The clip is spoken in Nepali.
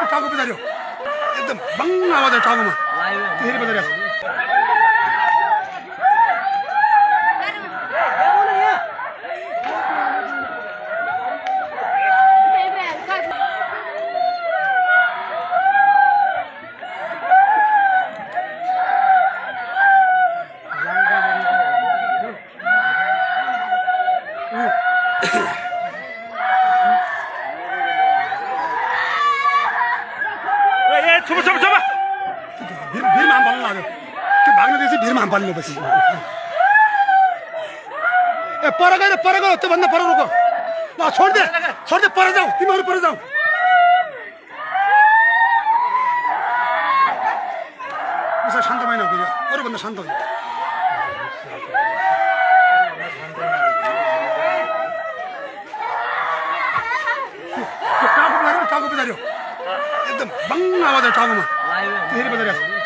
टाउको पछाडि एकदम बङ आवाज आयो टाउकोमा फेरि पछाडि छोपा भिरमा हाम पाल्नु लाग्यो त्यो भाग्न दिएपछि भिरमा हाम पाल्नेपछि ए पर गयो त्योभन्दा पर रोको ल छोड्दे पर जाऊ तिमीहरू पर जाऊ उसै शान्त भएन हो कि अरूभन्दा शान्त हो टाउको पछाडि एकदम बङ आवाज आयो टाउकोमा फेरि पछाडि